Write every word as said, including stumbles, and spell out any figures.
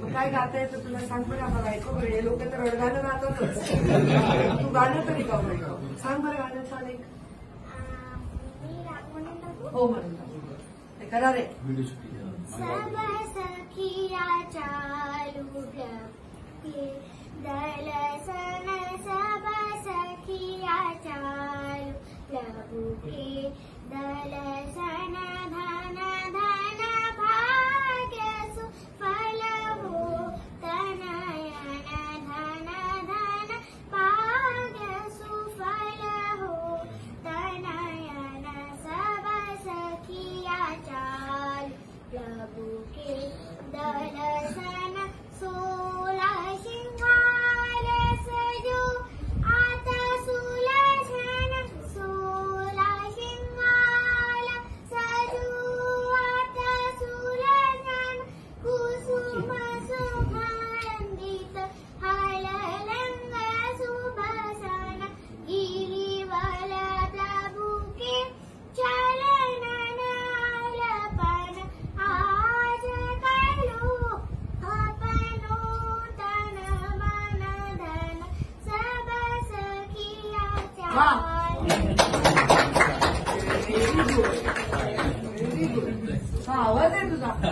काय गाता येतं तुला सांग बरं आम्हाला ऐकू बरं. हे लोक तर रडगाणं गातातच. तू गाणं तरी का बरं सांग बरं गाणं चाल एक. हो म्हणून ते करा रे. सब सखिया चालू दलसन सब सखिया चालू प्रभु के दलसन धन धन भाग्य सुफल हो तनयन धन धन भाग्य सुफल हो तनयन सब सखिया चालू प्रभु के दलसन सोला श्रृंगार सजो आता सुलझन सोला श्रृंगार सजो आता सुलझन कुसुम सुगंधित हलरंग सुभसन गिरिवल प्रभु के चरणन अलपन आज करो अपनो तन मन धन सब सखिया चाल. हा आवाज आहे तुझा.